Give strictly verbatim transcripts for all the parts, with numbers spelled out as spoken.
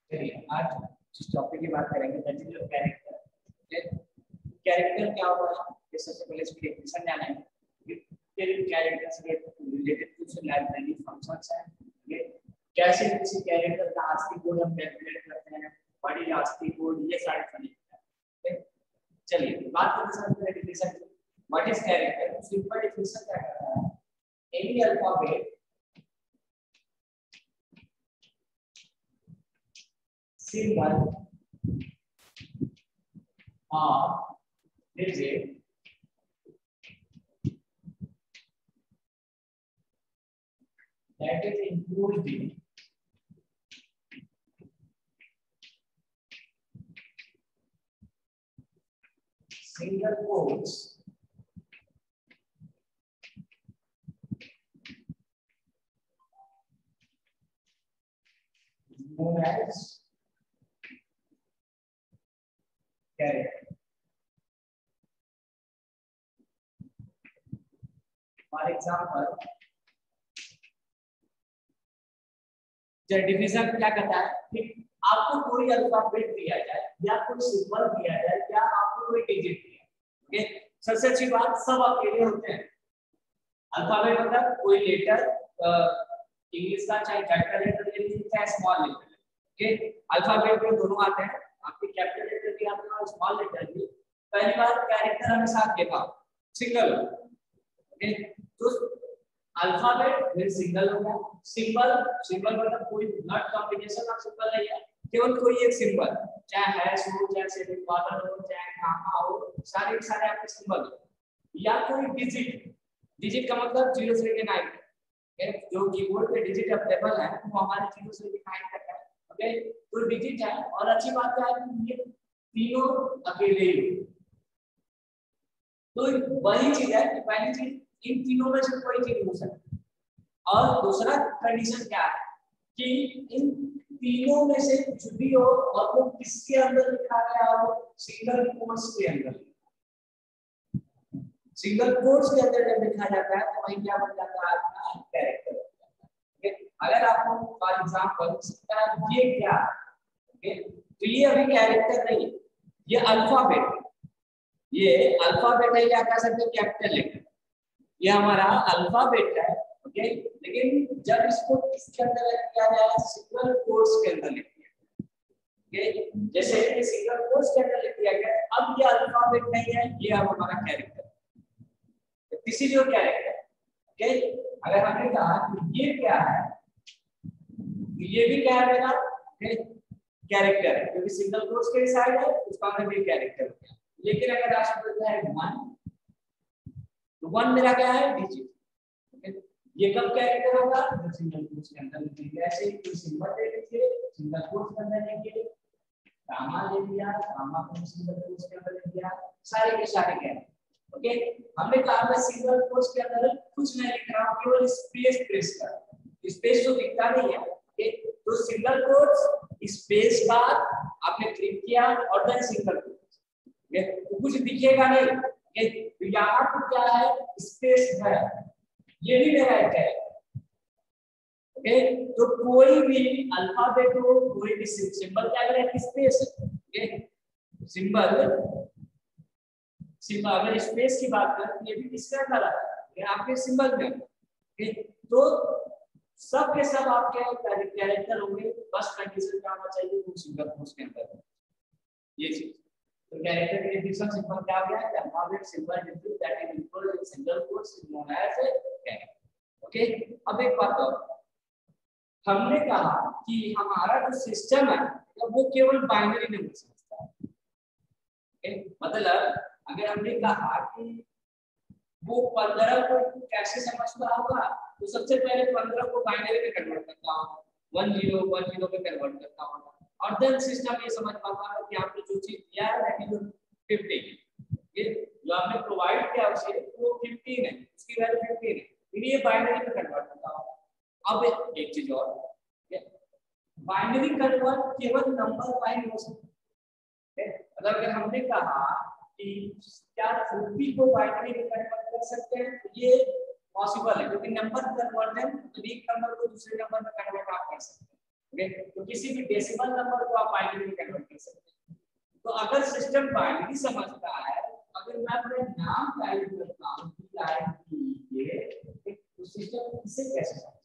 चलिए आज जिस टॉपिक की बात करेंगे दैट इज कैरेक्टर। कैरेक्टर क्या होता है ये सबसे पहले इसकी डेफिनेशन जानेंगे। फिर कैरेक्टर से रिलेटेड कुछ लाइब्रेरी फंक्शंस हैं, ये कैसे किसी कैरेक्टर का आस्की कोड हम कैलकुलेट करते हैं, व्हाट इज आस्की कोड, ये सारे समझते हैं। चलिए बात करते हैं सबसे डेफिनेशन की। What is character? Simple definition क्या कहता है, any alphabet symbol or digit that is included in single quotes known as character. For example, division क्या कहता है कि आपको कोई अल्फाबेट दिया जाए या कोई सिंबल दिया जाए या आपको कोई डिजिट दिया जाए, ओके, सबसे अच्छी बात सब अकेले होते हैं। अल्फाबेट मतलब कोई लेटर, इंग्लिश का चाहे कैपिटल लेटर ले लीजिए चाहे स्मॉल लेटर, ओके। अल्फाबेट में दोनों आते हैं, आपके कैपिटल लेटर भी आते हैं और स्मॉल लेटर भी। पहली बार कैरेक्टर हमेशा आपके पास सिंगल, ओके। तो अल्फाबेट फिर सिंगल होगा, सिंबल सिंबल मतलब कोई नॉट कॉम्बिनेशन ऑफ सिंबल नहीं है, केवल कोई एक सिंबल, चाहे हैश हो चाहे सेमीकोलन हो चाहे कॉमा हो, सारे सारे आपके सिंबल हो। या कोई डिजिट, डिजिट का मतलब जीरो से लेकर नाइन तक, जो कीबोर्ड पे डिजिट अवेलेबल है वो हमारे जीरो से लेकर नाइन तक है, ओके। तो डिजिट है, और अच्छी बात क्या है कि ये तीनों अकेले ही, तो वही चीज है कि पहली चीज इन तीनों में से कोई चीज हो सकती है, और दूसरा कंडीशन क्या है कि इन तीनों में से कुछ भी हो और वो किसके अंदर लिखा गया हो, सिंगल कोट्स के अंदर, सिंगल कोट्स के अंदर जब लिखा जाता है तो वही क्या बन जाता है, आपका कैरेक्टर। ओके, अगर आपको फॉर एग्जांपल सकता है ये क्या है, ओके, तो ये अभी कैरेक्टर नहीं, ये अल्फाबेट, ये अल्फाबेट है, या कह सकते हैं कैपिटल लेटर, ये हमारा अल्फाबेट है, ओके। लेकिन जब इसको किसके अंदर किया जाए, सिंगल कोट्स के अंदर लिख दिया, ओके। जैसे ये सिंगल कोट्स के अंदर लिख दिया गया, अब ये अल्फाबेट नहीं है, ये अब हमारा character, this is your character, okay. अगर हमने कहा कि ये क्या है, ये भी क्या है मेरा कैरेक्टर है, क्योंकि सिंगल कोट्स के साइड है उसका मतलब भी कैरेक्टर हो गया। लेकिन अगर आप बोलते हैं वन, तो वन मेरा क्या है, डिजिट, ओके। ये कब कैरेक्टर होगा, जब सिंगल कोट्स के अंदर लिखेंगे। ऐसे ही कोई सिंबल दे दीजिए, सिंगल कोट्स के अंदर लिखिए, कामा ले लिया, कामा को सिंगल कोट्स के अंदर लिख दिया, सारे के सारे कैरेक्टर, ओके। हमने कहा मैं सिंगल कोट्स के अंदर कुछ नहीं लिख रहा हूं, केवल स्पेस प्रेस कर, स्पेस तो दिखता नहीं है, ओके। तो सिंगल कोट्स स्पेस बाद आपने क्लिक किया और देन सिंगल कोट्स, ओके, तो कुछ दिखेगा नहीं, ओके। तो यहां पर क्या है, स्पेस है, ये भी मेरा एक है, ओके। तो कोई भी अल्फाबेट हो, कोई भी सिंबल क्या करेगा, स्पेस, ओके। सिंबल सिंबल अगर स्पेस की बात करें तो ये भी किसके अंदर आता है, ये आपके सिंबल में, ओके। तो सब के सब आपके कैरेक्टर होंगे, बस कंडीशन क्या होना चाहिए, वो सिंगल कोट्स के अंदर, ये चीज। तो कैरेक्टर की डेफिनेशन सिंपल क्या हो गया है, alphabet symbol digit that is equal in single quotes is known as character, okay. अब एक बात और, हमने कहा कि हमारा जो सिस्टम है वो केवल बाइनरी नंबर समझता है, ओके। मतलब अगर हमने कहा कि वो पंद्रह को कैसे समझता होगा, तो सबसे पहले पंद्रह को बाइनरी में कन्वर्ट करता होगा, वन जीरो वन जीरो में कन्वर्ट करता होगा, और देन सिस्टम ये समझ पाता है कि आपने जो चीज दिया है दैट इज फिफ्टीन, ये जो आपने प्रोवाइड किया उसे वो फिफ्टीन है, उसकी वैल्यू फिफ्टीन है, फिर ये बाइनरी में कन्वर्ट करता होगा। अब एक चीज और, बाइनरी कन्वर्ट केवल नंबर वाइज हो सकता है, मतलब अगर हमने कहा कि क्या फिफ्टी को बाइनरी में कन्वर्ट कर सकते हैं, तो ये पॉसिबल है, क्योंकि नंबर कन्वर्जन, तो एक नंबर को दूसरे नंबर में कन्वर्ट आप कर सकते हैं, ओके। तो किसी भी डेसिमल नंबर को आप बाइनरी में कन्वर्ट कर सकते हैं। तो अगर सिस्टम बाइनरी समझता है, अगर मैं अपने नाम टाइप करता हूं तो सिस्टम इसे कैसे समझेगा?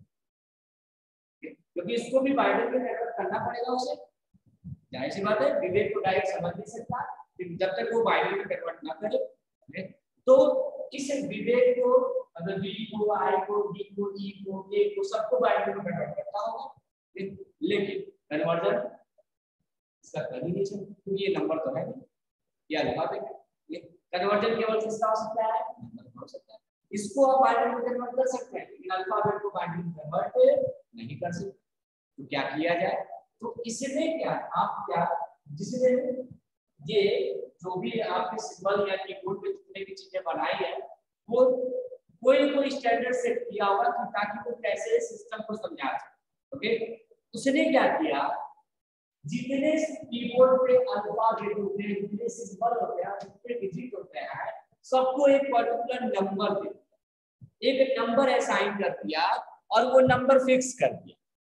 क्योंकि इसको भी बाइनरी में कन्वर्ट करना पड़ेगा उसे। जाहिर सी बात है विवेक को डायरेक्ट समझ नहीं सकता जब तक वो बाइनरी में कन्वर्ट ना करे। तो इस विवेक को अगर बी को आई को डी को ई को ए को सबको बाइनरी में कन्वर्ट करता होगा, लेकिन कन्वर्जन इसका कर ही नहीं सकता क्योंकि ये नंबर तो है नहीं, ये अल्फाबेट है। ये कन्वर्जन केवल किसका हो सकता है? नंबर हो सकता है। इसको आप बाइनरी में कन्वर्ट कर सकते हैं लेकिन अल्फाबेट को बाइनरी में कन्वर्ट नहीं कर सकते। तो क्या किया जाए? तो इसने क्या आप क्या जिसने ये जो भी आपके सिंबल या कीबोर्ड में जितने भी चीजें बनाई है वो कोई कोई स्टैंडर्ड सेट किया होगा कि ताकि वो कैसे सिस्टम को समझा सके। ओके, उसने क्या किया, जितने कीबोर्ड पे अल्फाबेट होते हैं, जितने सिंबल होते हैं, जितने डिजिट होते हैं, सबको एक पर्टिकुलर नंबर दे दिया, एक नंबर असाइन कर दिया और वो नंबर फिक्स कर दिया।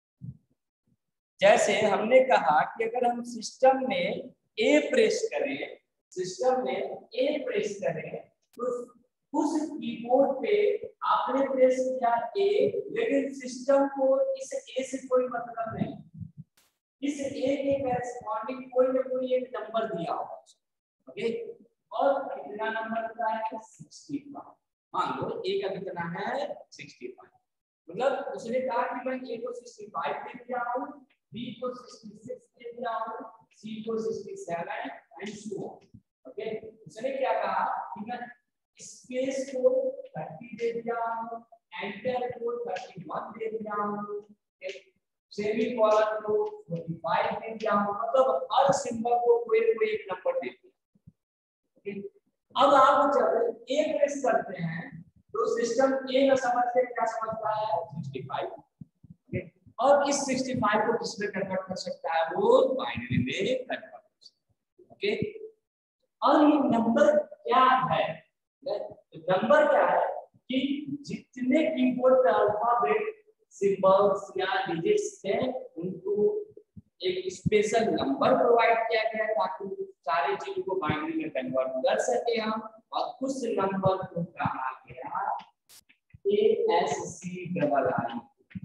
जैसे हमने कहा कि अगर हम सिस्टम में ए प्रेस करें, सिस्टम में ए प्रेस करें तो उस कीबोर्ड पे आपने प्रेस किया ए, लेकिन सिस्टम को इस ए से कोई मतलब नहीं, इस ए के कॉरेस्पॉन्डिंग कोई ना कोई एक नंबर दिया होगा। ओके, और कितना नंबर दिया है? पैंसठ। मान लो ए का कितना है? पैंसठ। मतलब उसने कहा कि मैं ए को पैंसठ दे दिया हूं, बी को छियासठ दे दिया हूं, सी को सड़सठ एंड सो ऑन। ओके, उसने क्या कहा कि मैं स्पेस को तीस दे दिया हूं, एंटर को इकतीस दे दिया हूं, सेमीकोलन को पैंतालीस दे दिया हूं, मतलब हर सिंबल को कोई कोई एक नंबर दे दिया। ओके, अब आप जब ए प्रेस करते हैं तो सिस्टम ए ना समझ के क्या समझता है? पैंसठ। ओके, और इस पैंसठ को किस में कन्वर्ट कर सकता है? वो बाइनरी में कन्वर्ट कर सकता है। ओके, और ये नंबर क्या है? नंबर क्या है कि जितने कीबोर्ड पे अल्फाबेट, सिंबल्स या डिजिट्स थे उनको एक स्पेशल नंबर प्रोवाइड किया गया ताकि सारे चीजों को बाइनरी में कन्वर्ट कर सके हम, और उस नंबर को कहा गया ए एस सी डबल आई,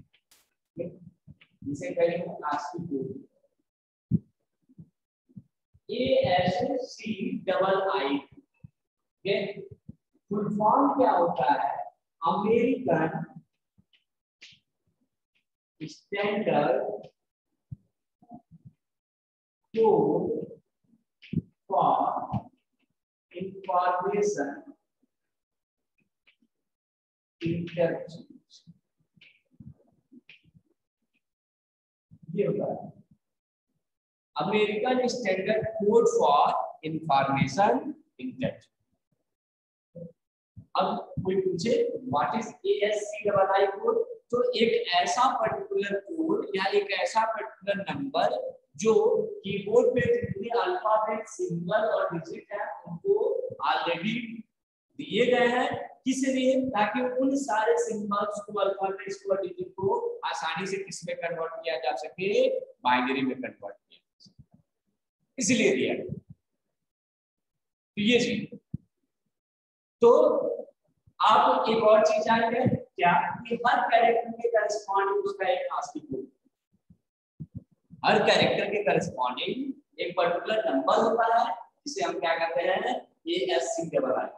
जिसे कहेंगे ASCII code. A S C double I के फुल फॉर्म क्या होता है? American standard code for information interchange. ये होता है American standard code for information interchange. अब कोई पूछे what is A S C double I code, तो एक ऐसा पर्टिकुलर कोड या एक ऐसा पर्टिकुलर नंबर जो कीबोर्ड पे जितने अल्फाबेट, सिंबल और डिजिट है उनको ऑलरेडी दिए गए हैं, किस लिए? ताकि उन सारे सिंबल्स को, अल्फाबेट्स को और डिजिट को आसानी से किस में कन्वर्ट किया जा सके? बाइनरी में कन्वर्ट किया जा सके, इसलिए दिया गया। तो ये चीज, तो आप एक और चीज जानिए क्या कि हर कैरेक्टर के करस्पॉन्डिंग उसका एक आस्की कोड, हर कैरेक्टर के करस्पॉन्डिंग एक पर्टिकुलर नंबर होता है जिसे हम क्या कहते हैं? A S C double I.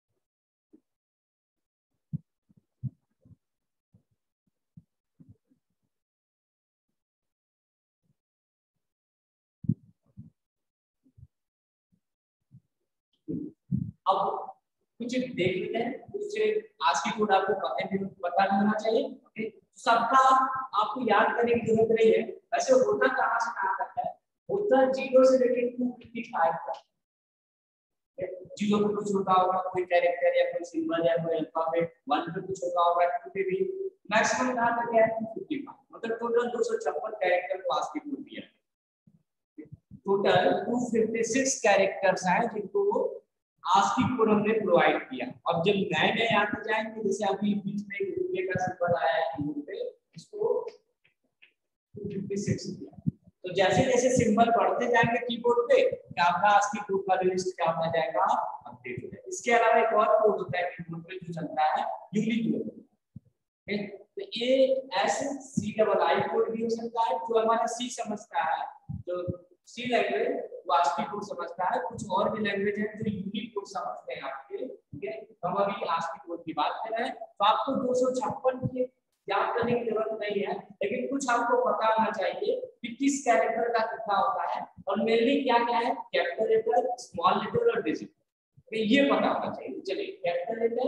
अब कुछ देख लेते हैं, कुछ आस्की कोड आपको पता नहीं होना चाहिए। सबका आपको याद करने की जरूरत नहीं है। वैसे होता कहां से कहां तक है? होता जीरो से लेकर टू फिफ्टी फाइव तक। जीरो पे कुछ होता होगा, कोई कैरेक्टर या कोई सिंबल या कोई अल्फाबेट, वन पे कुछ होता होगा, टू पे भी। मैक्सिमम कहां तक है? Two fifty five. मतलब टोटल दो सौ छप्पन कैरेक्टर को आस्की कोड दिया है। टोटल दो सौ छप्पन कैरेक्टर्स हैं जिनको आस्की कोड हमने प्रोवाइड किया। अब जब नए नए आते जाएंगे, जैसे अभी बीच में रुपये का सिंबल आया है कीबोर्ड पे, इसको फिफ्टी सिक्स दिया। तो जैसे जैसे सिंबल बढ़ते जाएंगे कीबोर्ड पे क्या आपका आस्की कोड का लिस्ट क्या होता जाएगा, अपडेट हो जाएगा। इसके अलावा एक और कोड होता है कीबोर्ड पे जो चलता है यूनिकोड। तो ये ऐसे सी डबल आई कोड भी हो सकता है जो हमारा सी समझता है, जो सी लैंग्वेज वो आस्की कोड समझता है। कुछ और भी लैंग्वेज है जो यूनिकोड समझते हैं आपके, ठीक है। हम अभी आस्की कोड की बात कर रहे हैं। तो आपको दो सौ छप्पन की याद करने की जरूरत नहीं है, लेकिन कुछ आपको पता होना चाहिए कि किस कैरेक्टर का कितना होता है और मेनली क्या क्या है, कैपिटल लेटर, स्मॉल लेटर और डिजिट, तो ये पता होना चाहिए। चलिए कैपिटल लेटर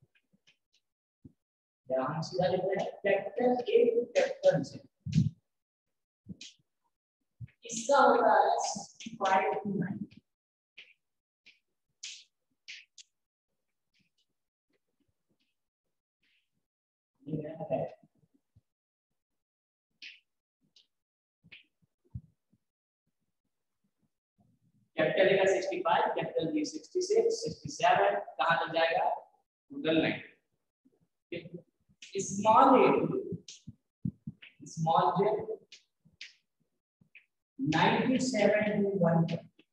या हम सीधा लिखते हैं capital A to capital Z, इसका होता है सिक्सटी फाइव टू नाइंटी। ये है कैपिटल ए का sixty five, capital B sixty six, sixty seven, कहां लग जाएगा total ninety. Small A small J ninety seven to one.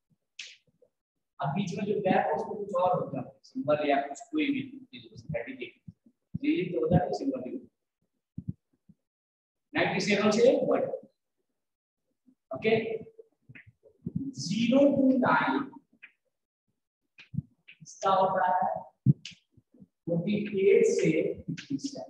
अब बीच में जो गैप है उसको कुछ और होता है, सिंबल या कुछ कोई भी चीज स्ट्रेटजी जी तो होता है सिंबल नाइंटी सेवन से one. Okay zero to nine इसका होता है फोर्टी एट से फिफ्टी सेवन।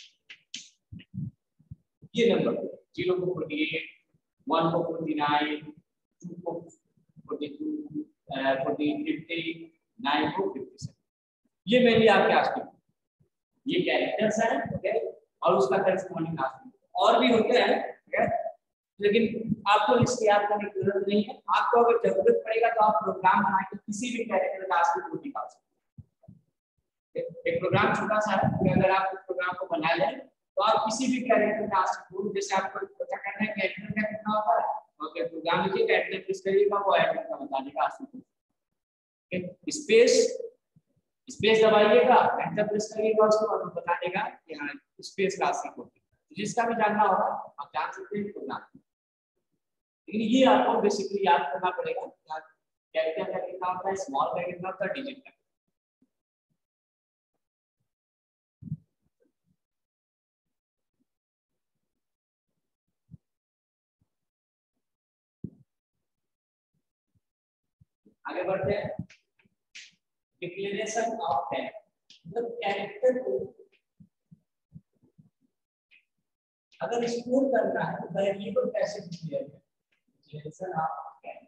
ये नंबर जीरो को फोर्टी एट, वन को फोर्टी नाइन, टू को forty two, forty fifty, nine को फिफ्टी सेवन। ये मेनली आपके आस्की ये कैरेक्टर्स हैं, ओके, और उसका करस्पॉन्डिंग आस्की और भी होते हैं, ठीक है, लेकिन आपको लिस्ट याद करने की जरूरत नहीं है। आपको अगर जरूरत पड़ेगा तो आप प्रोग्राम बना के किसी भी कैरेक्टर का आस्की कोड निकाल सकते हैं। एक प्रोग्राम छोटा सा है कि अगर आप प्रोग्राम को बना लें तो आप किसी भी कैरेक्टर का आस्की कोड, जैसे आपको पता करना है कैरेक्टर का कितना होता है, ओके, प्रोग्राम लिखिए, कैरेक्टर प्रेस करिएगा, वो ऐड का बता देगा ASCII code. Okay, space space दबाइएगा, एंटर प्रेस करिएगा, उसके बाद बता देगा कि हां स्पेस का आस्की कोड। जिसका भी जानना होगा आप जान सकते हैं प्रोग्राम, लेकिन ये आपको बेसिकली याद करना पड़ेगा कैरेक्टर का कितना होता है, स्मॉल का कितना होता है, डिजिट का। आगे बढ़ते हैं। डिक्लेरेशन ऑफ कैरेक्टर, मतलब कैरेक्टर को अगर स्टोर करना है तो वेरिएबल कैसे डिक्लेयर करें। डिक्लेरेशन ऑफ कैरेक्टर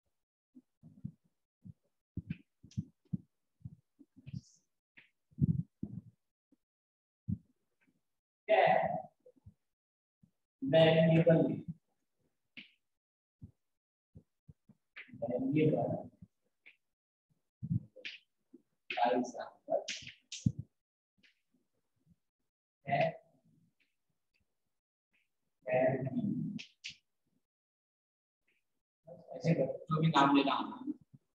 क्या है, वेरिएबल वेरिएबल फॉर एग्जांपल है ऐसे जो भी नाम लेना है।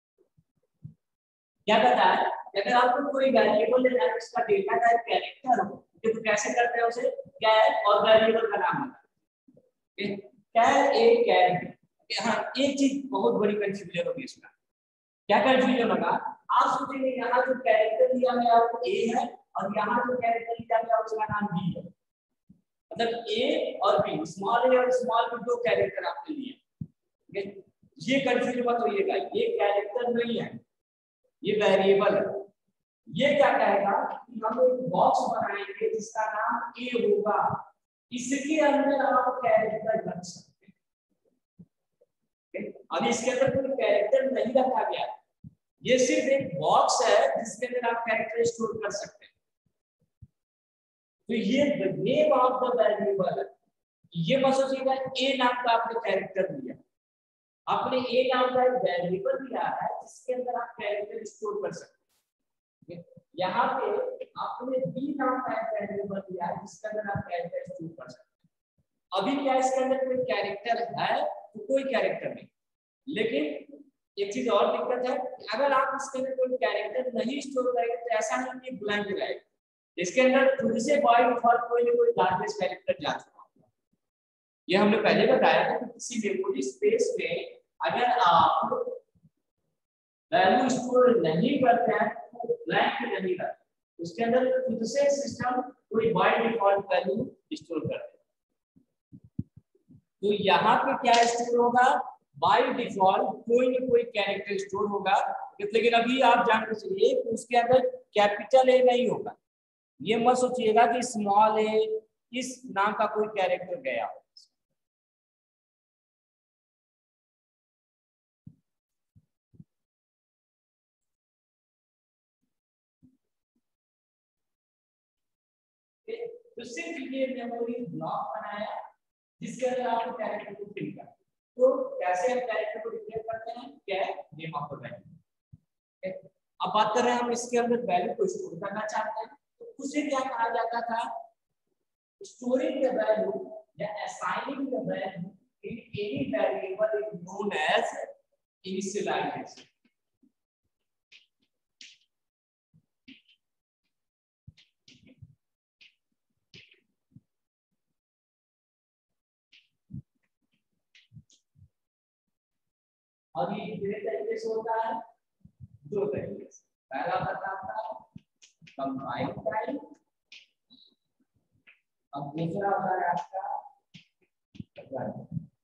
क्या कहता है, अगर आपको कोई वेरिएबल लेना है उसका डेटा टाइप कैरेक्टर हो तो कैसे करते हैं उसे, कैर और वेरिएबल का नाम होता है कैर ए कैर। हाँ एक चीज बहुत बड़ी कंफ्यूजन होगी इसमें। क्या कंफ्यूजन होगा, आप सोचेंगे यहाँ जो कैरेक्टर दिया गया वो ए है और यहाँ जो कैरेक्टर दिया गया उसका नाम बी है, मतलब ए और बी, स्मॉल ए और स्मॉल बी दो कैरेक्टर आपने लिए। ये कंफ्यूजन मत होइएगा, ये कैरेक्टर नहीं है, ये वेरिएबल है। ये क्या कहेगा कि हम एक बॉक्स बनाएंगे जिसका नाम ए होगा, इसके अंदर आप कैरेक्टर रख सकते हैं। अब इसके अंदर कोई कैरेक्टर नहीं रखा गया, ये सिर्फ एक बॉक्स है जिसके अंदर आप कैरेक्टर स्टोर कर सकते हैं। तो ये नेम ऑफ द वेरिएबल, ये मत सोचिएगा ए नाम का आपने कैरेक्टर दिया, आपने ए नाम का एक वेरिएबल दिया है जिसके अंदर आप कैरेक्टर स्टोर कर सकते हैं। यहाँ पे आपने बी नाम का एक वेरिएबल दिया है जिसके अंदर आप कैरेक्टर स्टोर कर सकते हैं। अभी क्या इसके अंदर कोई कैरेक्टर है तो कोई कैरेक्टर नहीं, लेकिन एक चीज और दिक्कत है, अगर आप इसके अंदर कोई कैरेक्टर नहीं स्टोर करेंगे तो ऐसा नहीं कि ब्लैंक रहेगा, इसके अंदर खुद से बाय डिफॉल्ट कोई ना कोई लार्जेस्ट कैरेक्टर जा चुका होगा। ये हमने पहले बताया था कि किसी मेमोरी स्पेस में अगर आप वैल्यू स्टोर नहीं करते हैं तो ब्लैंक नहीं रहता, उसके अंदर खुद से सिस्टम कोई बाय डिफॉल्ट वैल्यू स्टोर करता है। तो यहाँ पे क्या स्टोर होगा, बाय डिफॉल्ट कोई ना कोई कैरेक्टर स्टोर होगा, लेकिन अभी आप जान के चलिए कि उसके अंदर कैपिटल ए नहीं होगा। ये मत सोचिएगा कि स्मॉल ए इस नाम का कोई कैरेक्टर गया हो। तो सिर्फ ये मेमोरी ब्लॉक बनाया जिसके अंदर आपको कैरेक्टर को फिल करना। तो कैसे हम कैरेक्टर को डिक्लेयर करते हैं, क्या है नेम ऑफ द वैल्यू। अब बात कर रहे हैं हम इसके अंदर वैल्यू को स्टोर करना चाहते हैं, तो उसे क्या कहा जाता था, स्टोरिंग द वैल्यू या assigning the value in any variable is known as initialization. और ये कितने तरीके से होता है, दो तरीके से। पहला बताता है कंपाइल टाइम, अब दूसरा होता है आपका रन।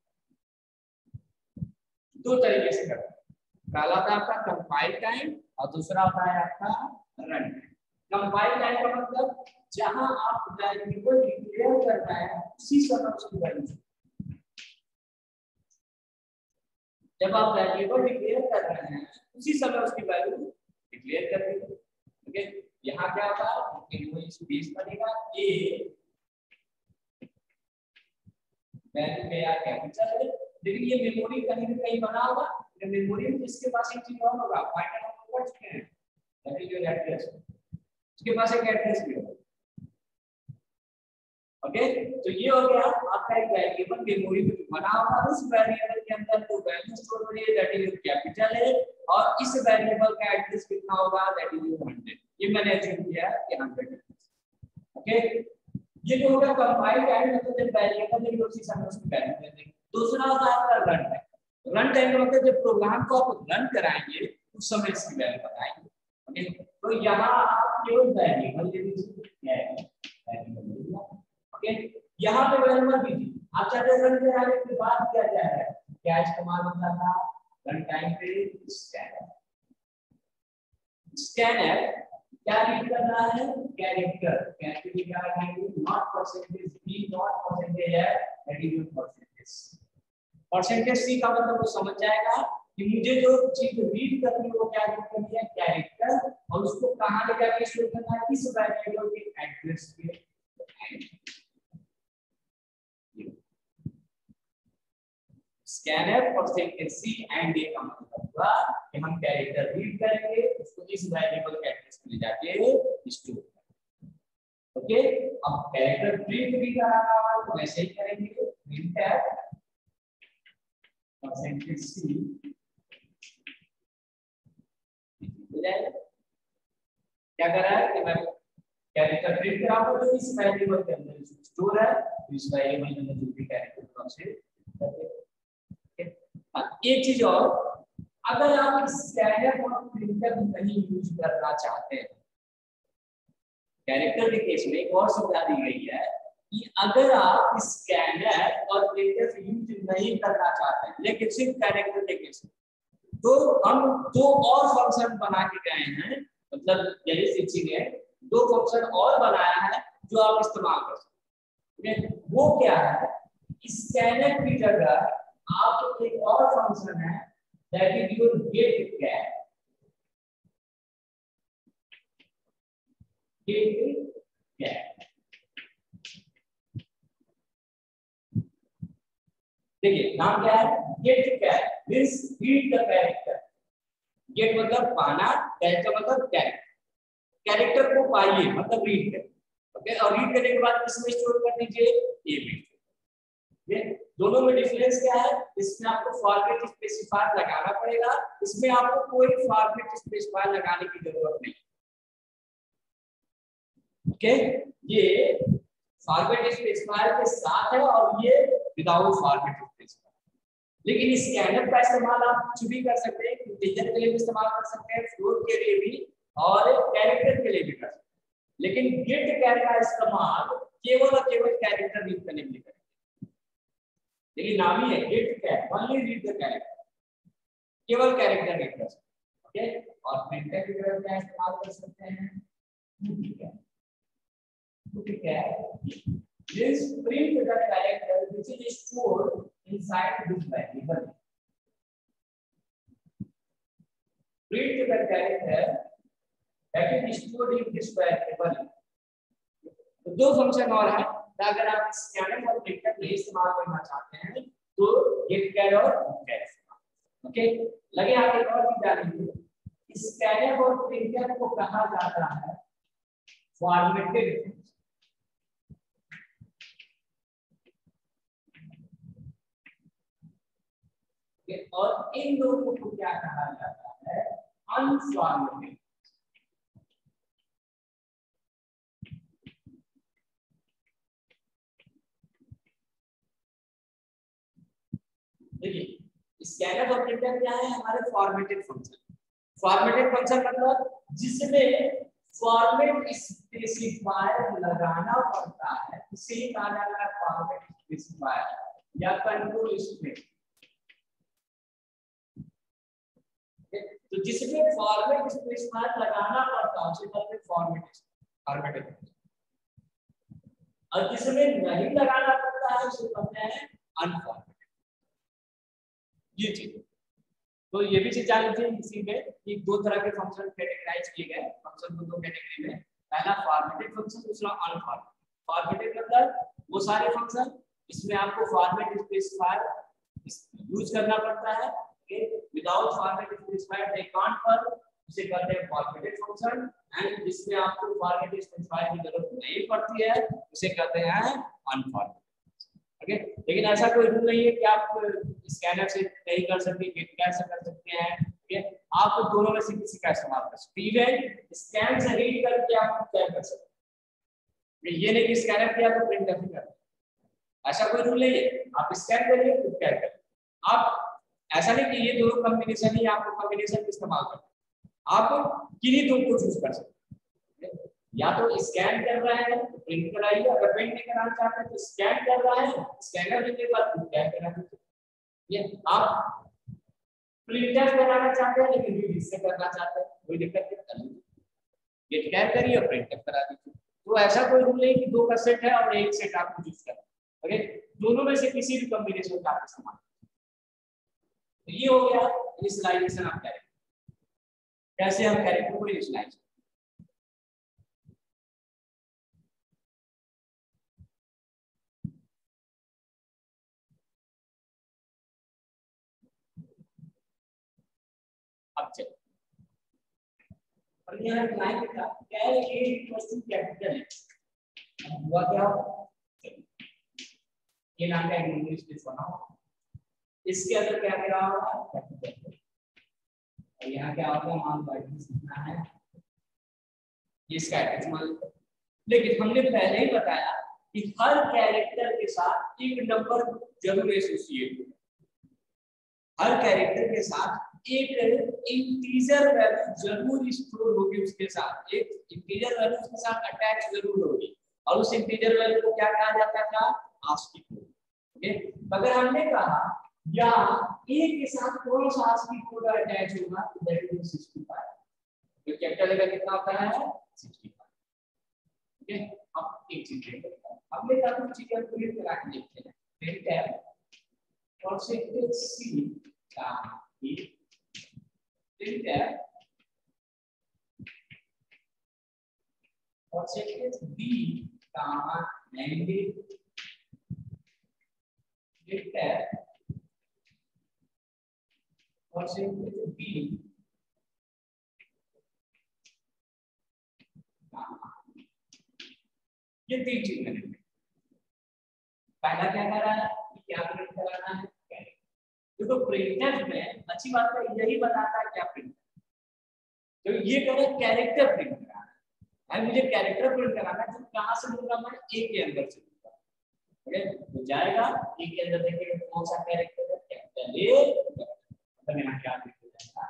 दो तरीके से करते हैं, पहला होता है आपका कंपाइल टाइम और दूसरा होता है आपका रन टाइम। कंपाइल टाइम का मतलब जहां आप वेरिएबल डिक्लेयर करना है उसी समय उसकी वैल्यू, जब आप वेरिएबल डिक्लेयर कर रहे हैं उसी समय उसकी वैल्यू डिक्लेयर कर देंगे। ओके, यहाँ क्या होता है, मेमोरी स्पेस बनेगा ए वैल्यू में यार कैपिटल है, लेकिन ये मेमोरी कहीं ना कहीं बना होगा, तो मेमोरी में जिसके पास एक चीज और होगा, फाइनल हम पढ़ चुके हैं, दैट इज योर एड्रेस, उसके पास एक एड्रेस भी होगा। ओके, तो ये हो गया आपका एक वेरिएबल मेमोरी में बना होगा, उस वेरिएबल के अंदर जो वैल्यू स्टोर हो रही है दैट इज कैपिटल है, और इस वेरिएबल का एड्रेस कितना होगा, दैट इज हंड्रेड। ये मैंने अज्यूम किया है कि हंड्रेड। ओके, ये जो होगा कंपाइल टाइम, मतलब जब वेरिएबल है उसी समय उसकी वैल्यू दे देंगे। दूसरा होता है आपका रन टाइम। रन टाइम का मतलब जब प्रोग्राम को आप रन कराएंगे उस समय इसकी वैल्यू बताएंगे। ओके, तो यहाँ आप केवल वेरिएबल दे दीजिए, वेरिएबल। ओके, यहाँ पे वैल्यू मत दीजिए, आप चाहते हैं रन कराने के बाद क्या जाए, क्या इस्तेमाल होता था रन टाइम पे, स्कैनर। स्कैनर क्या रीड कर रहा है, कैरेक्टर, कैरेक्टर लिखा है not percentage B not percentage है, that is percentage. Percentage C का मतलब वो समझ जाएगा कि मुझे जो चीज रीड करनी है वो क्या रीड करनी है, कैरेक्टर, और उसको कहां ले जाके स्टोर करना है, इस वेरिएबल के एड्रेस पे। Scanner percentage C and A का मतलब हुआ कि हम कैरेक्टर रीड करेंगे, उसको इस वेरिएबल के एड्रेस पे ले जाके स्टोर करेंगे। ओके, अब कैरेक्टर प्रिंट भी कराना है तो वैसे ही करेंगे, प्रिंट परसेंटेज सी हो जाएगा। क्या कर रहा है कि मैं कैरेक्टर प्रिंट कराऊंगा तो इस वेरिएबल के अंदर स्टोर है, तो इस वेरिएबल के अंदर जो भी कैरेक्टर प्रोसेस करते हैं। एक चीज और, अगर आप स्कैनर और प्रिंटर नहीं यूज करना चाहते हैं, कैरेक्टर के केस में एक और सुविधा दी गई है कि अगर आप स्कैनर और प्रिंटर से यूज नहीं करना चाहते हैं लेकिन सिर्फ कैरेक्टर के केस में, तो हम दो और फंक्शन बना के गए हैं, मतलब यही शिक्षक ने दो फंक्शन और बनाया है जो आप इस्तेमाल कर सकते हैं। वो क्या है, स्कैनर की जगह आप एक और फंक्शन है that is your get char. Get char देखिए नाम क्या है, get char means read the character. Get मतलब पाना, कैरेक्टर मतलब कैरेक्टर, कैरेक्टर को पाइए मतलब रीड करें। ओके, और रीड करने के बाद इसमें स्टोर कर दीजिए ए में। ये दोनों में डिफरेंस क्या है, इसमें आपको फॉर्मेट स्पेसिफायर लगाना पड़ेगा, इसमें आपको कोई फॉर्मेट स्पेसिफायर लगाने की जरूरत नहीं। ओके, ये फॉर्मेट स्पेसिफायर के साथ है और ये विदाउट फॉर्मेट स्पेस। लेकिन स्कैनर का इस्तेमाल आप कुछ भी कर सकते हैं, इंटीजर के लिए भी इस्तेमाल कर सकते हैं, फ्लोट के लिए भी और कैरेक्टर के लिए भी कर सकते हैं। लेकिन गेट कैर का इस्तेमाल केवल और केवल कैरेक्टर रीड करने के लिए करेंगे। लेकिन नाम ही है get char, only read the character, केवल कैरेक्टर रीड कर सकते हैं। ओके, और प्रिंटर की तरफ क्या इस्तेमाल कर सकते हैं, ठीक है, this print the character which is stored inside this variable. Print the character that is stored in this variable. तो दो फंक्शन और है, अगर आप स्कैनर और प्रिंटर में इस्तेमाल करना चाहते हैं तो getChar और putChar। ओके, लगे आप एक और चीज जानेंगे, स्कैनर और प्रिंटर को कहा जाता है फॉर्मेटेड। और इन दोनों को क्या कहा जाता है, अनफॉर्मेटेड। देखिए स्कैनर और प्रिंटर क्या है, हमारे फॉर्मेटेड फंक्शन। फॉर्मेटेड फंक्शन मतलब जिसमें फॉर्मेट स्पेसिफायर लगाना पड़ता है, इसे कहा जाता है फॉर्मेट स्पेसिफायर या कंट्रोल स्ट्रिंग। तो जिसमें फॉर्मेट स्पेसिफायर लगाना पड़ता है उसे कहते हैं फॉर्मेट फॉर्मेटेड, और जिसमें नहीं लगाना पड़ता है उसे कहते हैं अनफॉर्मेटेड। ये चीज, तो ये भी चीज जान लीजिए इसी में कि दो तरह के फंक्शन कैटेगराइज किए गए। फंक्शन को दो कैटेगरी में, पहला फॉर्मेटेड फंक्शन, दूसरा अनफॉर्मेटेड। फॉर्मेटेड मतलब वो सारे फंक्शन इसमें आपको फॉर्मेट स्पेसिफायर यूज करना पड़ता है, without format specifier they can't पर, उसे कहते हैं फॉर्मेटेड फंक्शन। एंड जिसमें आपको फॉर्मेट स्पेसिफायर की जरूरत नहीं पड़ती है उसे कहते हैं अनफॉर्मेटेड। ओके, लेकिन ऐसा कोई रूल नहीं है कि आप स्कैनर से नहीं कर सकते, गेटChar से कर सकते हैं। ठीक है, आप दोनों में से किसी का इस्तेमाल कर सकते हैं। इवन स्कैन से रीड करके आप क्या कर सकते हैं, ये नहीं कि स्कैनर किया तो प्रिंट कर सकते, ऐसा कोई रूल नहीं है। आप स्कैन करिए तो क्या करें, आप ऐसा नहीं कि ये दोनों कॉम्बिनेशन ही आपको कॉम्बिनेशन इस्तेमाल करना है, आप किन्हीं दो को चूज कर सकते हैं। या तो स्कैन कर रहे हैं तो प्रिंट कराइए, अगर प्रिंट नहीं कराना चाहते हैं तो स्कैन कर रहा है स्कैनर देने के बाद प्रिंट करा दीजिए। ये आप प्रिंटर कराना चाहते हैं लेकिन रीड से करना चाहते हैं, कोई दिक्कत नहीं, गेटChar करिए और प्रिंट करा दीजिए। तो ऐसा कोई रूल नहीं कि दो का सेट है और एक सेट आपको चूज करना है। ओके, दोनों में से किसी भी कॉम्बिनेशन का आप इस्तेमाल। तो ये हो गया इनिशियलाइजेशन ऑफ कैरेक्टर, कैसे हम कैरेक्टर को इनिशियलाइज। अब चलिए, और यहाँ लाइन लिखा क्या है, ए इक्वल्स टू कैपिटल है, हुआ क्या होगा, ये नाम का इंग्लिश में बनाओ, इसके अंदर क्या क्या होगा कैपिटल, और यहाँ क्या होगा मान वाइज लिखना है, ये इसका डेसिमल। लेकिन हमने पहले ही बताया कि हर कैरेक्टर के साथ एक नंबर जरूर एसोसिएट है, हर कैरेक्टर के साथ एक इंटीजर वैल्यू जरूर स्टोर होगी, उसके साथ एक इंटीजर वैल्यू उसके साथ अटैच जरूर होगी, और उस इंटीजर वैल्यू को क्या कहा जाता था, आस्की कोड। ओके, अगर हमने कहा या ए के साथ कौन सा आस्की कोड अटैच होगा तो दैट इज सिक्सटी फाइव, तो कैपिटल लेटर कितना होता है सिक्सटी फाइव। ओके, अब एक चीज देखते हैं, हमने कहा कुछ चीजें कैलकुलेट करा के देखते हैं, प्रिंट है परसेंटेज सी का ई प्रिंट है परसेंटेज बी का नेगेटिव प्रिंट है परसेंटेज बी ये तीन चीज मैंने पहला क्या कर रहा है कि क्या प्रिंट कराना है, देखो प्रिंटर में अच्छी बात है यही बताता है क्या प्रिंट, तो ये करो कैरेक्टर प्रिंट कराना है, मुझे कैरेक्टर प्रिंट कराना है, तो कहां से दूंगा मैं, ए के अंदर से दूंगा। ओके तो जाएगा ए के अंदर देखिए कौन सा कैरेक्टर है, कैपिटल ए, मतलब यहाँ क्या लिखा जाएगा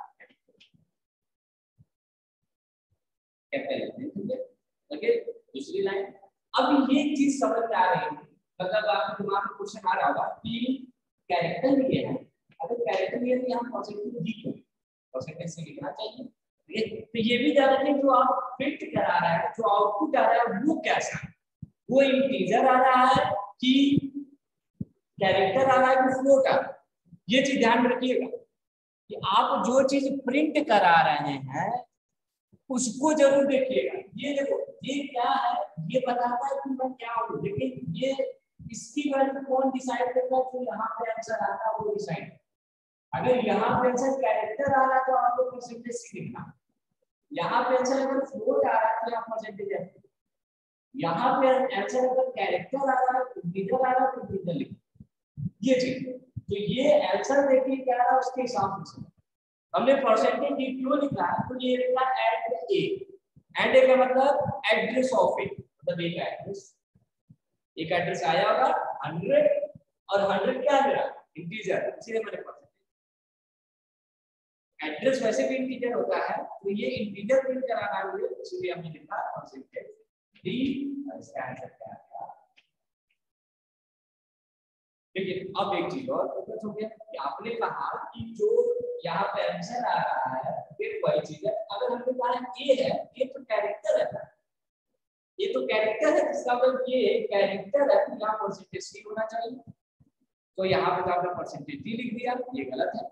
कैपिटल ए, ठीक है। ओके दूसरी लाइन, अब ये चीज समझ में आ रही है, मतलब आपके दिमाग में क्वेश्चन आ रहा होगा कि कैरेक्टर ये है, अगर कैरेक्टर ये तो यहाँ परसेंटेज डी क्यों, परसेंटेज से लिखना चाहिए। तो ये भी ध्यान रखें जो आप प्रिंट करा रहा है, जो आउटपुट आ रहा है वो कैसा है, वो इंटीजर आ रहा है कि कैरेक्टर आ रहा है कि फ्लोट आ रहा है। ये चीज ध्यान रखिएगा कि आप जो चीज प्रिंट करा रहे हैं उसको जरूर देखिएगा। ये देखो ये क्या है, ये बताता है कि मैं क्या हूं, लेकिन ये इसकी वैल्यू कौन डिसाइड करता है, जो यहाँ पे आंसर आता है वो डिसाइड। अगर यहाँ पे आंसर कैरेक्टर आ रहा है तो आपको परसेंटेज सी लिखना, यहाँ पे आंसर अगर फ्लोट आ रहा है तो यहाँ परसेंटेज है, यहाँ पे आंसर अगर कैरेक्टर आ रहा है इंटीजर आ रहा है तो इंटीजर लिखना। ये चीज तो ये आंसर देखिए क्या रहा है उसके हिसाब से हमने परसेंटेज डी क्यों लिखा है, तो ये लिखा एंड ए, एंड ए का मतलब एड्रेस ऑफ ए, मतलब एक एड्रेस, एक एड्रेस आया होगा हंड्रेड और हंड्रेड क्या है मेरा इंटीजर, इसलिए मैंने परसेंटेज। एड्रेस वैसे भी इंटीजर होता है तो ये इंटीजर प्रिंट कराना है मुझे, इसलिए हमने लिखा परसेंटेज डी और इसका आंसर क्या आएगा। ठीक है, अब एक चीज और फोकस हो गया कि आपने कहा कि जो यहाँ पे आंसर आ रहा है फिर वही चीज है, अगर हमने कहा ए है, ये तो कैरेक्टर है, ये तो कैरेक्टर है, इसका मतलब ये कैरेक्टर है तो यहाँ परसेंटेज सी होना चाहिए, तो यहाँ पे आपने परसेंटेज डी लिख दिया, ये गलत है।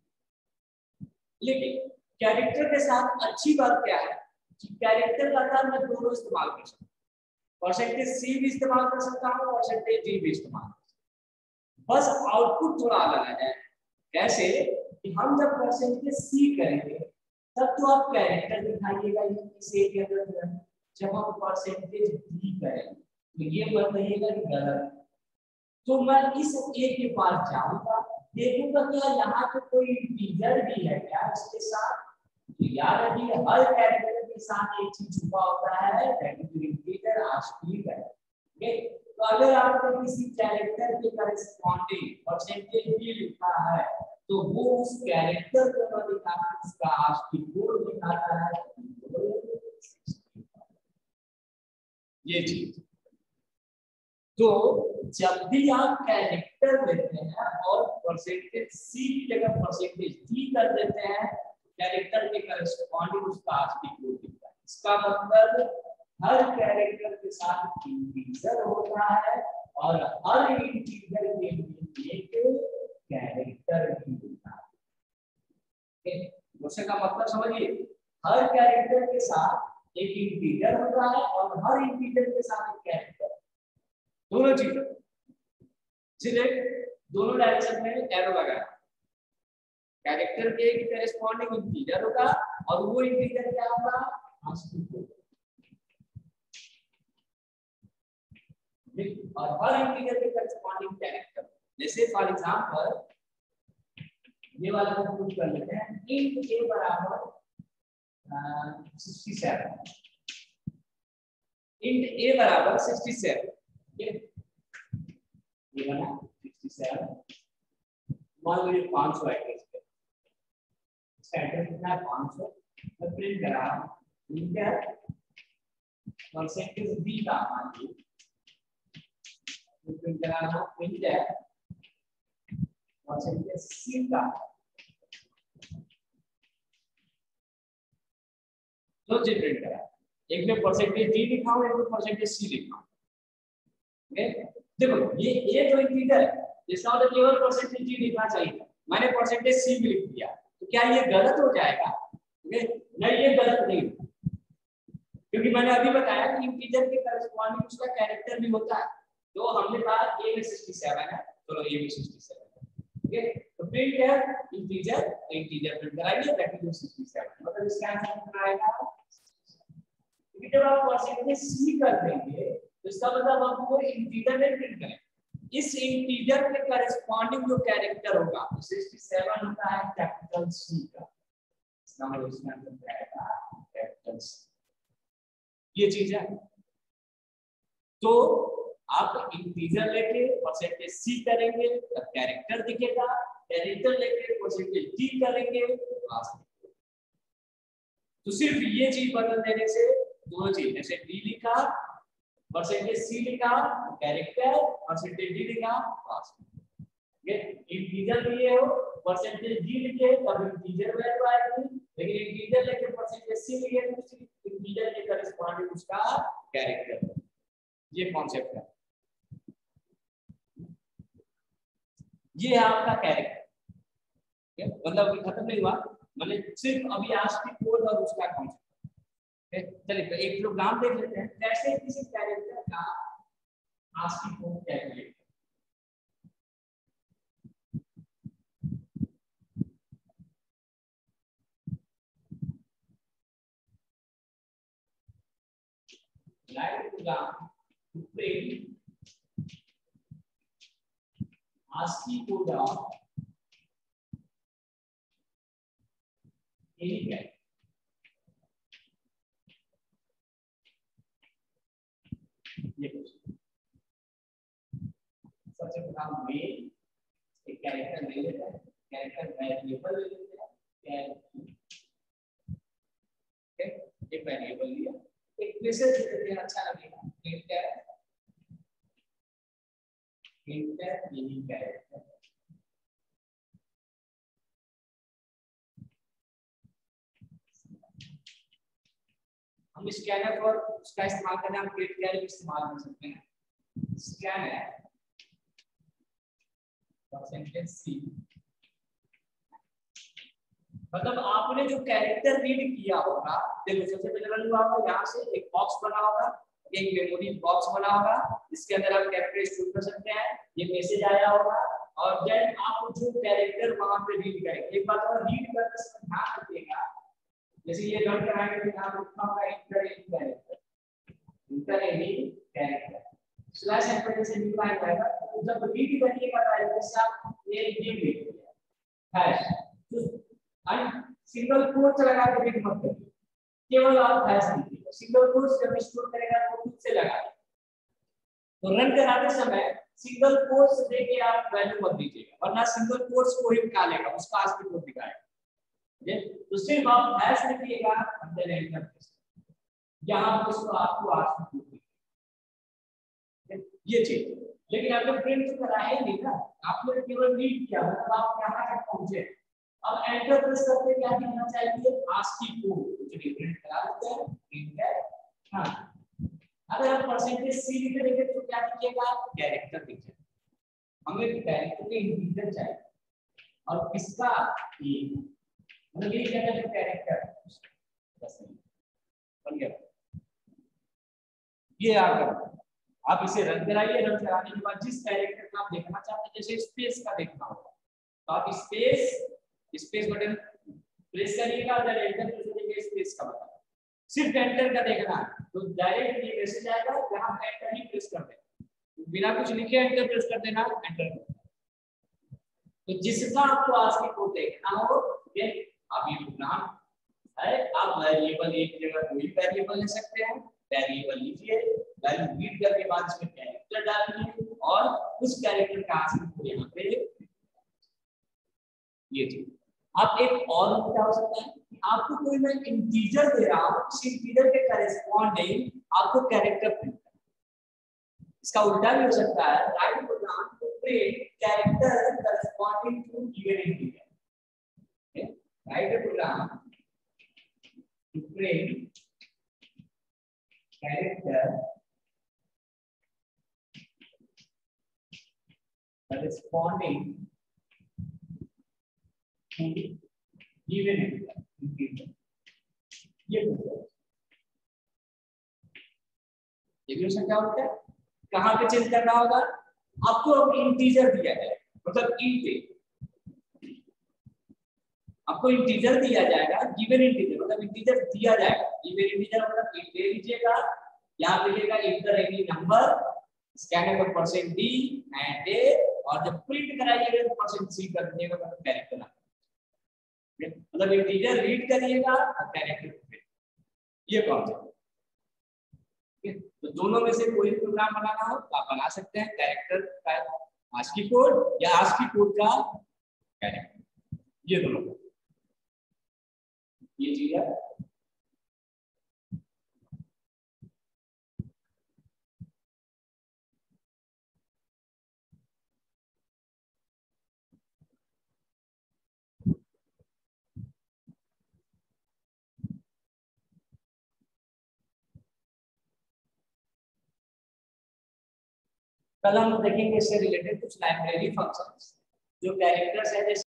लेकिन कैरेक्टर के साथ अच्छी बात क्या है कि कैरेक्टर का था मैं दोनों इस्तेमाल कर सकता हूँ, परसेंटेज सी भी इस्तेमाल कर सकता हूँ, परसेंटेज डी भी इस्तेमाल, बस आउटपुट थोड़ा अलग है। कैसे कि हम जब परसेंटेज सी करेंगे तब तो आप कैरेक्टर दिखाइएगा इस ए के अंदर, जब हम परसेंटेज डी करेंगे तो ये बताइएगा कि गलत, तो मैं इस ए के पास जाऊंगा देखूंगा क्या यहाँ पे कोई इंटीजर भी है क्या इसके साथ, तो याद रखिए हर कैरेक्टर के साथ एक चीज छुपा होता है, दैट इज इंटीजर आस्की है। ओके तो अगर आपने किसी कैरेक्टर के करेस्पॉन्डिंग परसेंटेज भी लिखा है तो वो उस कैरेक्टर को दिखाना उसका आस्की कोड दिखाता है, ये चीज। तो जब भी आप कैरेक्टर लेते हैं और परसेंटेज सी की जगह परसेंटेज डी कर देते हैं, कैरेक्टर के करेस्पॉन्डिंग उसका आस्की कोड दिखता है। इसका मतलब हर कैरेक्टर के साथ इंटीजर होता है और हर इंटीजर के लिए एक कैरेक्टर भी होता है। क्वेश्चन का मतलब समझिए, हर कैरेक्टर के साथ एक इंटीजर होता है और हर इंटीजर के साथ एक कैरेक्टर, दोनों चीजें सिर्फ दोनों डायरेक्शन में एरो लगाया, कैरेक्टर के करेस्पॉन्डिंग इंटीजर होगा और वो इंटीजर क्या होगा आस्की कोड, और हर इंटीजर के करेस्पॉन्डिंग कैरेक्टर। जैसे फॉर एग्जांपल ये वाला को प्रूव कर लेते हैं, इंट ए बराबर सिक्सटी सेवन, इंट ए बराबर सिक्सटी सेवन, ये बना सिक्सटी सेवन, मान लीजिए पाँच सौ एड्रेस पे, इसका एड्रेस कितना है पाँच सौ, मैं प्रिंट करा रहा हूं, ठीक है, परसेंटेज बी का मान लीजिए प्रिंट करा रहा हूं, प्रिंट है परसेंटेज सी का, दो चीज प्रिंट करा, एक में परसेंटेज डी लिखा हूं, एक में परसेंटेज सी लिखा हूं। ओके देखो ये ए जो इंटीजर है जिसका मतलब केवल परसेंटेज डी लिखना चाहिए, मैंने परसेंटेज सी भी लिख दिया, तो क्या ये गलत हो जाएगा? ओके नहीं, ये गलत नहीं, क्योंकि मैंने अभी बताया कि इंटीजर के करेस्पॉन्डिंग उसका कैरेक्टर भी होता है, तो हमने कहा ए में सिक्सटी सेवन है, चलो ए में सिक्सटी सेवन है। ओके तो प्रिंट है इंटीजर, तो इंटीजर प्रिंट कराइए, दैट इज सिक्सटी सेवन, मतलब इसका आंसर कितना आएगा, क्योंकि जब आप परसेंटेज सी कर देंगे तो इसका मतलब आप वो इंटीजर में प्रिंट करें, इस इंटीजर के करेस्पॉन्डिंग जो कैरेक्टर होगा सिक्सटी सेवन होता है कैपिटल सी का, इसका मतलब इसका आंसर क्या आएगा कैपिटल सी, ये चीज है। तो आप इंटीजर लेके परसेंटेज सी करेंगे तब कैरेक्टर दिखेगा, कैरेक्टर लेके परसेंटेज डी करेंगे क्लास। तो सिर्फ ये चीज बदल देने से दोनों चीज, जैसे डी लिखा परसेंटेज सी लिखा कैरेक्टर, परसेंटेज डी लिखा क्लास। ये इंटीजर लिए हो परसेंटेज डी लिखे तब इंटीजर वैल्यू आएगी, लेकिन इंटीजर लेके परसेंटेज सी लिखे तो इंटीजर के करेस्पॉन्डिंग उसका कैरेक्टर। ये कॉन्सेप्ट है, ये है आपका कैरेक्टर। मतलब अभी खत्म नहीं हुआ, मतलब सिर्फ अभी आज की कोड और उसका कॉन्सेप्ट। चलिए एक प्रोग्राम देख लेते हैं कैसे किसी कैरेक्टर का आज की code calculate. Write program to print ASCII code of any character. ये सबसे प्रोग्राम में एक कैरेक्टर ले लेता है, कैरेक्टर वेरिएबल ले लेता है, एक वेरिएबल लिया, एक मैसेज देते हैं, अच्छा लगेगा इंटर इंटर एनी कैरेक्टर। हम स्कैनर और उसका इस्तेमाल करना, हम प्रिंट कैरेक्टर इस्तेमाल कर सकते हैं। स्कैनर परसेंटेज सी, मतलब आपने जो कैरेक्टर रीड किया होगा, देखो सबसे पहले रन हुआ होगा, यहाँ से एक बॉक्स बना होगा, एक मेमोरी बॉक्स बना होगा, इसके अंदर आप कैरेक्टर स्टोर कर सकते हैं, ये मैसेज आया होगा और देन आप जो कैरेक्टर वहां पे रीड करेंगे। एक बात और रीड करते समय ध्यान रखिएगा, जैसे ये रन कराएंगे तो यहाँ लिखा होगा enter any character, enter any character slash enter जैसे लिखा जाएगा, तो जब रीड करिएगा कैरेक्टर से आप ये ये लिखिए हैश, तो सिंगल कोट्स लगा के रीड मत करिए, केवल आप हैश लिखिए। सिंगल कोट्स जब स्टोर करेगा तो खुद से लगाइए। तो रन कराते समय सिंगल कोट्स देके आप वैल्यू मत दीजिएगा, वरना सिंगल कोट्स को ही निकालेगा, उसका आस्की कोड दिखाएगा। तो सिर्फ आप हैश लिखिएगा, अंदर एंटर प्रेस, यहां पर उसको आपको आस्की कोड ये चीज। लेकिन आपने प्रिंट तो करा है नहीं ना, आपने केवल रीड किया, मतलब आप यहां तक पहुंचे। अब एंटर प्रेस करके क्या लिखना चाहिए, आस्की कोड। चलिए प्रिंट करा देते हैं, प्रिंट है। हाँ, अगर आप परसेंटेज सी लिख देंगे तो क्या लिखिएगा, कैरेक्टर लिखिएगा। हमें कैरेक्टर के इंटीजर चाहिए और किसका ये, मतलब ये क्या है जो कैरेक्टर बन गया। ये आप आप इसे रन कराइए, रन कराने के बाद जिस कैरेक्टर का आप देखना चाहते हैं, जैसे स्पेस का देखना होगा तो आप स्पेस स्पेस बटन प्रेस करिएगा, अगर एंटर प्रेस करेंगे स्पेस का बटन, सिर्फ एंटर का देखना है तो डायरेक्ट ये मैसेज आएगा, यहां एंटर ही प्रेस कर देना, बिना कुछ लिखे एंटर प्रेस कर देना, एंटर। तो जिसका आपको आज की कोड देखना हो, ये आप ये प्रोग्राम है, आप वेरिएबल एक जगह कोई वेरिएबल ले सकते हैं, वेरिएबल लीजिए, वैल्यू रीड करके बाद इसमें कैरेक्टर डालिए और उस कैरेक्टर का आस्की कोड यहाँ पे ये चीज। आप एक और क्या हो सकता है कि आपको कोई मैं इंटीजर दे रहा हूं, उस इंटीजर के करेस्पॉन्डिंग आपको कैरेक्टर प्रिंट करना है। इसका उल्टा भी हो सकता है, write program to print character corresponding to given integer, write program to print character corresponding to given integer। ये डेफिनेशन क्या होता है, कहां पे चेंज करना होगा, आपको अब इंटीजर दिया है, मतलब इंट आपको इंटीजर दिया जाएगा, गिवन इंटीजर मतलब इंटीजर दिया जाएगा, गिवन इंटीजर मतलब इंट ले लीजिएगा, यहां पे लिखेगा इंटर एनी नंबर, स्कैनर का परसेंट डी एंड ए, और जब प्रिंट कराइएगा तो परसेंट सी कर दीजिएगा, मतलब कैरेक्टर आ, मतलब इंटीजर रीड करिएगा और कैरेक्टर प्रिंट। ये कॉन्सेप्ट तो दोनों में से कोई प्रोग्राम बनाना हो तो आप बना सकते हैं, कैरेक्टर का आस्की कोड या आस्की कोड का कैरेक्टर, ये दोनों ये चीज है। कल हम देखेंगे इससे रिलेटेड कुछ लाइब्रेरी फंक्शंस जो कैरेक्टर्स है, जैसे